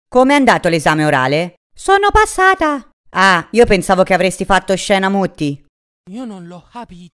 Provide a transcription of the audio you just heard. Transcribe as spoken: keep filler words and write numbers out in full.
Com'è andato l'esame orale? Sono passata. Ah, io pensavo che avresti fatto scena mutti. Io non l'ho capito.